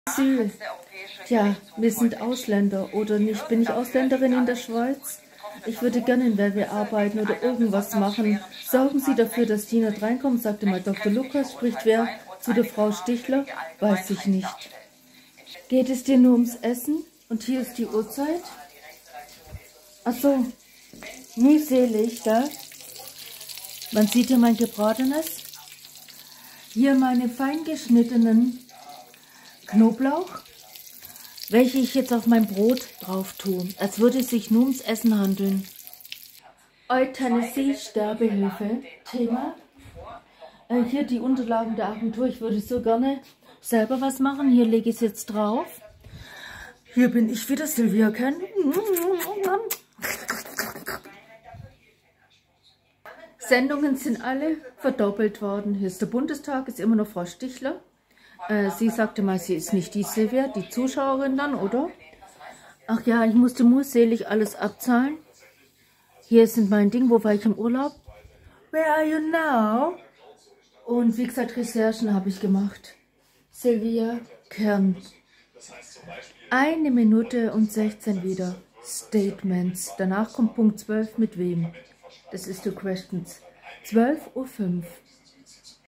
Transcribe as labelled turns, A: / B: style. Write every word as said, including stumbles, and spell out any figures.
A: Sie, ja, wir sind Ausländer oder nicht. Bin ich Ausländerin in der Schweiz? Ich würde gerne in W W arbeiten oder irgendwas machen. Sorgen Sie dafür, dass die nicht reinkommt, sagte mal Doktor Lukas. Spricht wer zu der Frau Stichler? Weiß ich nicht. Geht es dir nur ums Essen? Und hier ist die Uhrzeit? Ach so, mühselig, da. Man sieht hier mein Gebratenes. Hier meine fein geschnittenen Knoblauch, welche ich jetzt auf mein Brot drauf tue, als würde es sich nur ums Essen handeln. Euthanasie-Sterbehilfe, Thema. Äh, hier die Unterlagen der Agentur. Ich würde so gerne selber was machen. Hier lege ich es jetzt drauf. Hier bin ich wieder, Silvia Ken. Sendungen sind alle verdoppelt worden. Hier ist der Bundestag, ist immer noch Frau Stichler. Äh, sie sagte mal, sie ist nicht die Silvia, die Zuschauerin dann, oder? Ach ja, ich musste mühselig alles abzahlen. Hier sind mein Ding, wo war ich im Urlaub? Where are you now? Und wie gesagt, Recherchen habe ich gemacht. Silvia Kern. Eine Minute und sechzehn wieder. Statements. Danach kommt Punkt zwölf mit wem? Das ist the questions. zwölf Uhr fünf.